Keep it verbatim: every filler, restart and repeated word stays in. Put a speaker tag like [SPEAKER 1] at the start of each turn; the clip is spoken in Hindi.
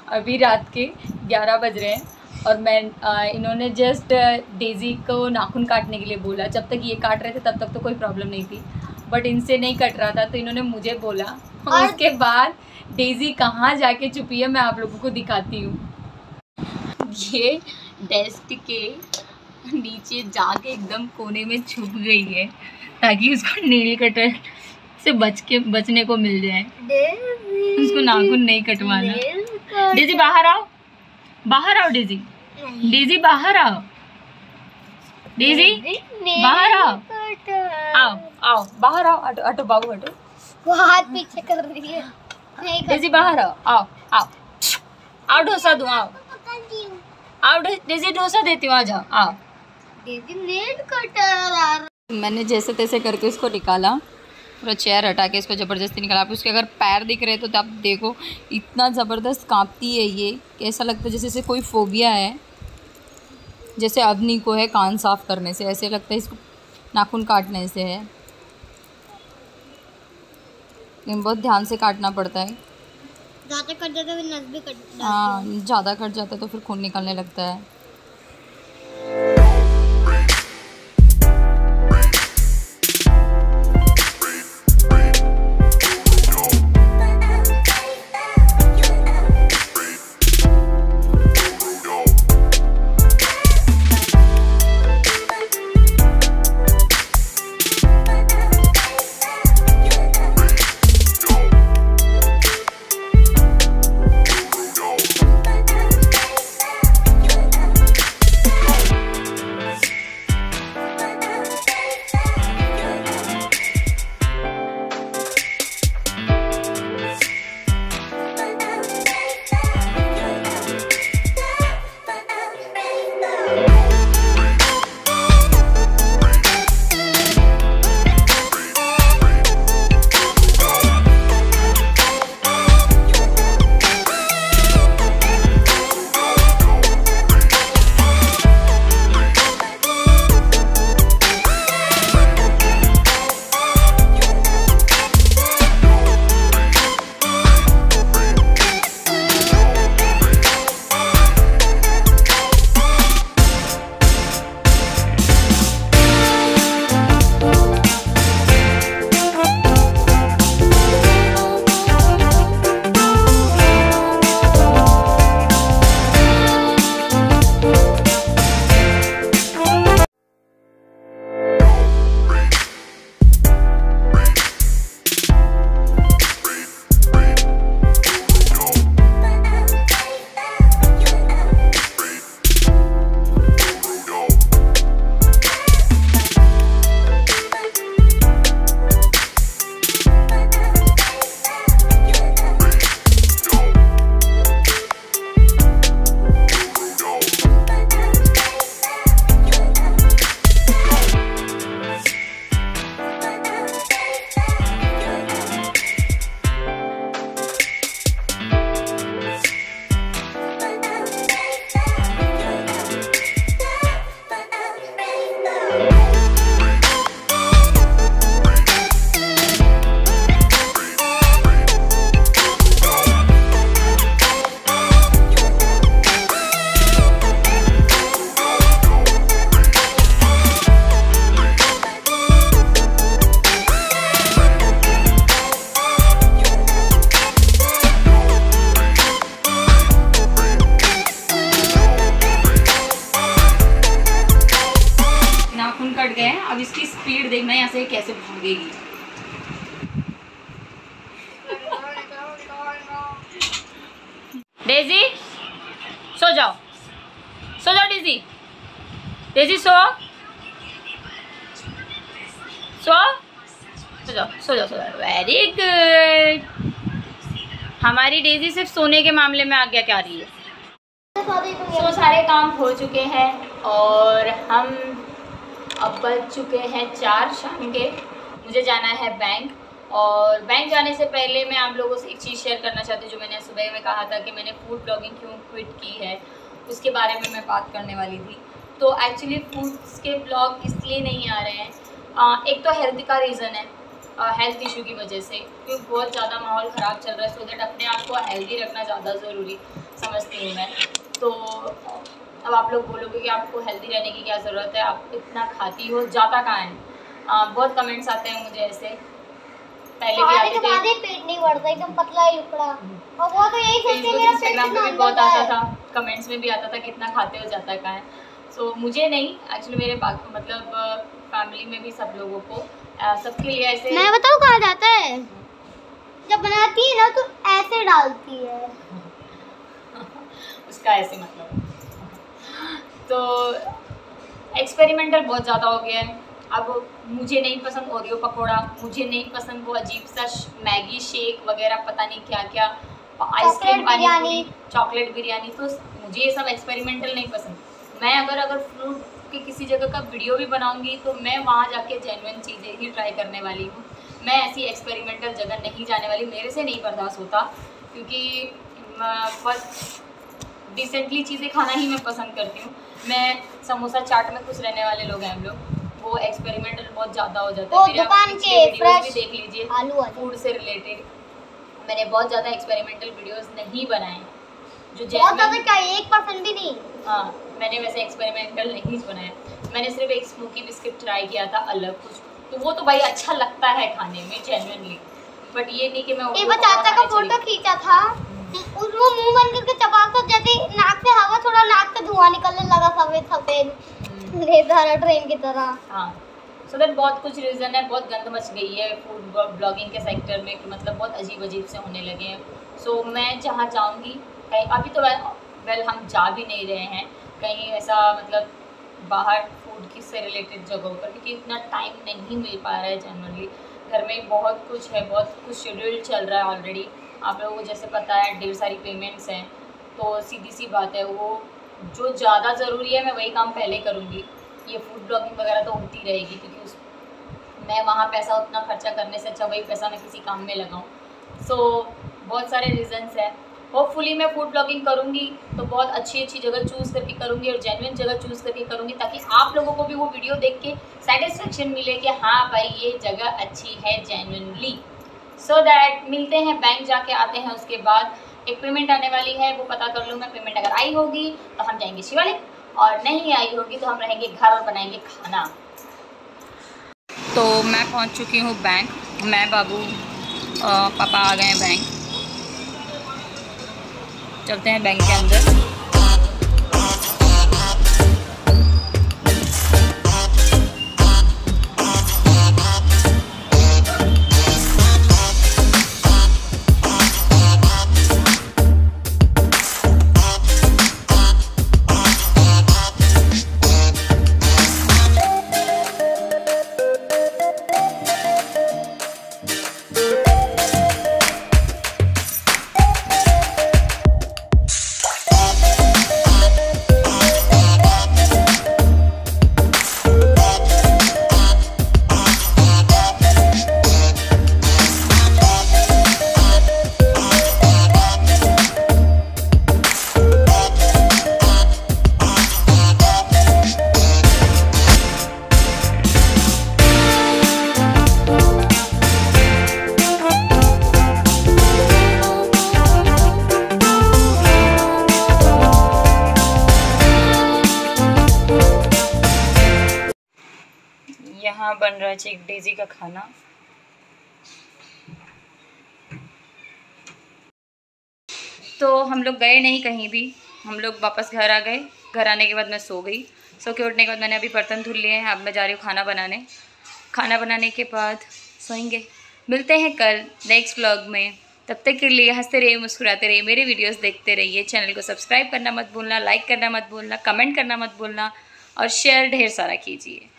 [SPEAKER 1] अभी रात के ग्यारह बज रहे हैं और मैं आ, इन्होंने जस्ट डेज़ी को नाखून काटने के लिए बोला। जब तक ये काट रहे थे तब तक तो कोई प्रॉब्लम नहीं थी, बट इनसे नहीं कट रहा था तो इन्होंने मुझे बोला। और उसके बाद डेज़ी कहाँ जाके छुपी है मैं आप लोगों को दिखाती हूँ। ये डेस्क के नीचे जाके एकदम कोने में छुप गई है ताकि उसको नील कटर से बच के बचने को मिल जाए। उसको नाखून नहीं कटवाना। डेज़ी बाहर आओ, बाहर आओ डेज़ी, डेज़ी बाहर आओ, डेज़ी बाहर आओ, आओ आओ बाहर आओ। हटो हटो बाबू हटो,
[SPEAKER 2] वो हाथ पीछे कर रही है।
[SPEAKER 1] डेज़ी बाहर आओ, आओ आओ आओ डोसा दूँ, आओ आओ डेज़ी डोसा देती हूँ, आ जाओ आओ।
[SPEAKER 2] Daisy nail cutter.
[SPEAKER 1] मैंने जैसे तैसे करके इसको निकाला, पूरा चेयर हटा के इसको ज़बरदस्ती निकाला। आप उसके अगर पैर दिख रहे तो आप देखो इतना ज़बरदस्त कांपती है ये, ऐसा लगता है जैसे इसे कोई फोबिया है, जैसे अवनी को है कान साफ़ करने से, ऐसे लगता है इसको नाखून काटने से है। लेकिन बहुत ध्यान से काटना पड़ता है,
[SPEAKER 2] ज़्यादा कट जाता है नस भी कट।
[SPEAKER 1] हाँ ज़्यादा कट जाता है तो फिर खून निकलने लगता है। अब इसकी स्पीड देखना यहाँ से कैसे भागेगी। डेज़ी सो जाओ, सो जाओ डेज़ी, डेज़ी सो सो सो जाओ सो जाओ सो जाओ। Very good. हमारी डेज़ी सिर्फ सोने के मामले में आज्ञा क्या रही है। तो सारे काम हो चुके हैं और हम अब बज चुके हैं चार शाम के। मुझे जाना है बैंक, और बैंक जाने से पहले मैं आप लोगों से एक चीज़ शेयर करना चाहती हूँ जो मैंने सुबह में कहा था कि मैंने फूड ब्लॉगिंग क्यों क्विट की है, उसके बारे में मैं बात करने वाली थी। तो एक्चुअली फूड्स के ब्लॉग इसलिए नहीं आ रहे हैं, आ, एक तो हेल्थ का रीज़न है, हेल्थ इशू की वजह से, क्योंकि बहुत ज़्यादा माहौल ख़राब चल रहा है। सो दैट अपने आप को हेल्दी रखना ज़्यादा ज़रूरी। समझती हूँ मैं। तो अब आप लोग बोलोगे कि आपको हेल्दी रहने की क्या ज़रूरत है, आप इतना खाती हो, जाता कहाँ है। आ, बहुत कमेंट्स आते हैं मुझे ऐसे, पहले भी आते थे।
[SPEAKER 2] थे पेट नहीं बढ़ता, एकदम पतला ही उखड़ा, और वो तो यही सोचते
[SPEAKER 1] फेसबुक
[SPEAKER 2] मेरा
[SPEAKER 1] इंस्टाग्राम पे भी बहुत आता था, कमेंट्स में भी आता था कि इतना खाते हो, जाता कहाँ है। सो so, मुझे नहीं, एक्चुअली मेरे बाकी मतलब फैमिली में भी सब लोगों को, सबके लिए ऐसे। मैं
[SPEAKER 2] बताऊँ कहाँ जाता है, जब बनाती है ना तो ऐसे डालती है
[SPEAKER 1] उसका ऐसे मतलब। तो एक्सपेरिमेंटल बहुत ज़्यादा हो गया है। अब मुझे नहीं पसंद ओरियो पकोड़ा, मुझे नहीं पसंद वो अजीब सा मैगी शेक वगैरह, पता नहीं क्या क्या, आइसक्रीम पानी पूरी, चॉकलेट बिरयानी। तो मुझे ये सब एक्सपेरिमेंटल नहीं पसंद। मैं अगर अगर फ्रूट के किसी जगह का वीडियो भी बनाऊंगी तो मैं वहाँ जाके जेन्युइन चीज़ें ही ट्राई करने वाली हूँ। मैं ऐसी एक्सपेरिमेंटल जगह नहीं जाने वाली, मेरे से नहीं बर्दाश्त होता, क्योंकि बस डिसेंटली चीज़ें खाना ही मैं पसंद करती हूँ। मैं समोसा चाट में खुश रहने वाले लोग हैं हम लोग, वो एक्सपेरिमेंटल बहुत ज़्यादा हो जाता है। मेरे
[SPEAKER 2] दुकान के
[SPEAKER 1] वीडियोस भी देख लीजिए फूड से रिलेटेड, मैंने बहुत ज़्यादा एक्सपेरिमेंटल वीडियोस नहीं बनाए जो
[SPEAKER 2] बहुत ज़्यादा क्या, एक परसेंट भी नहीं।
[SPEAKER 1] हाँ, मैंने वैसे एक्सपेरिमेंटल नहीं बनाया। मैंने सिर्फ एक स्मोकी बिस्किट ट्राई किया था अलग कुछ, तो वो तो भाई अच्छा लगता है खाने में जेन्युइनली, बट ये नहीं कि मैं
[SPEAKER 2] एक बार चाचा का फोटो खींचा था, उस वो मुंह बंद करके चबा, तो जैसे नाक से हवा, थोड़ा नाक से धुआं निकलने लगा, सफेद सफेद लेदर ट्रेन की तरह।
[SPEAKER 1] हाँ, सो दैट बहुत कुछ रीज़न है, बहुत गंद मच गई है फूड ब्लॉगिंग के सेक्टर में, कि मतलब बहुत अजीब अजीब से होने लगे हैं। सो so, मैं जहाँ जाऊँगी कहीं, अभी तो वेल हम जा भी नहीं रहे हैं कहीं ऐसा मतलब बाहर फूड की से रिलेटेड जगहों पर, क्योंकि इतना टाइम नहीं मिल पा रहा है जनरली। घर में बहुत कुछ है, बहुत कुछ शेड्यूल चल रहा है ऑलरेडी। आप लोगों को जैसे पता है ढेर सारी पेमेंट्स हैं, तो सीधी सी बात है वो जो ज़्यादा ज़रूरी है मैं वही काम पहले करूँगी। ये फूड ब्लॉगिंग वगैरह तो होती रहेगी, क्योंकि उस मैं वहाँ पैसा उतना खर्चा करने से अच्छा वही पैसा मैं किसी काम में लगाऊँ। सो so, बहुत सारे रीज़न्स हैं। होपफुली मैं फूड ब्लॉगिंग करूँगी तो बहुत अच्छी अच्छी जगह चूज़ करके करूँगी, और जेन्युइन जगह चूज़ करके करूँगी, ताकि आप लोगों को भी वो वीडियो देख के सेटिस्फेक्शन मिले कि हाँ भाई ये जगह अच्छी है जेन्युइनली। सो दैट मिलते हैं, बैंक जाके आते हैं, उसके बाद एक पेमेंट आने वाली है, वो पता कर लूँ मैं। पेमेंट अगर आई होगी तो हम जाएंगे शिवालिक, और नहीं आई होगी तो हम रहेंगे घर और बनाएंगे खाना। तो मैं पहुंच चुकी हूँ बैंक, मैं बाबू आ, पापा आ गए हैं बैंक। चलते हैं बैंक के अंदर। यहाँ बन रहा है चिक डेजी का खाना। तो हम लोग गए नहीं कहीं भी, हम लोग वापस घर आ गए। घर आने के बाद मैं सो गई। सो के उठने के बाद मैंने अभी बर्तन धुल लिए हैं। अब मैं जा रही हूँ खाना बनाने। खाना बनाने के बाद सोएंगे। मिलते हैं कल नेक्स्ट व्लॉग में। तब तक के लिए हंसते रहिए, मुस्कुराते रहिए, मेरे वीडियोस देखते रहिए। चैनल को सब्सक्राइब करना मत भूलना, लाइक करना मत भूलना, कमेंट करना मत भूलना, और शेयर ढेर सारा कीजिए।